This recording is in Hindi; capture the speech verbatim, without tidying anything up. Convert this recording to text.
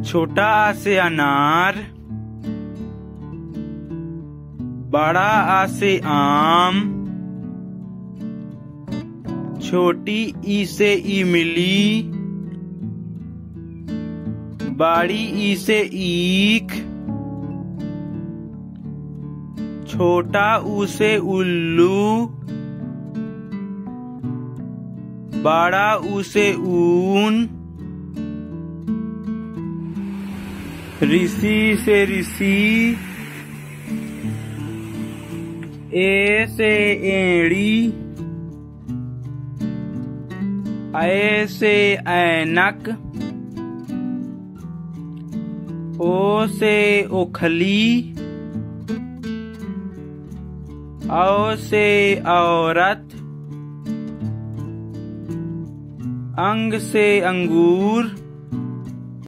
छोटा आ से अनार, बड़ा आ से आम, छोटी ई से इमली, बड़ी ई से ईख, छोटा ऊ से उल्लू, बड़ा ऊ से ऊन, ऋषि से ऋषि, ए से एड़ी, ऐ से ऐनक, ओ से ओखली, औ से औरत, अंग से अंगूर,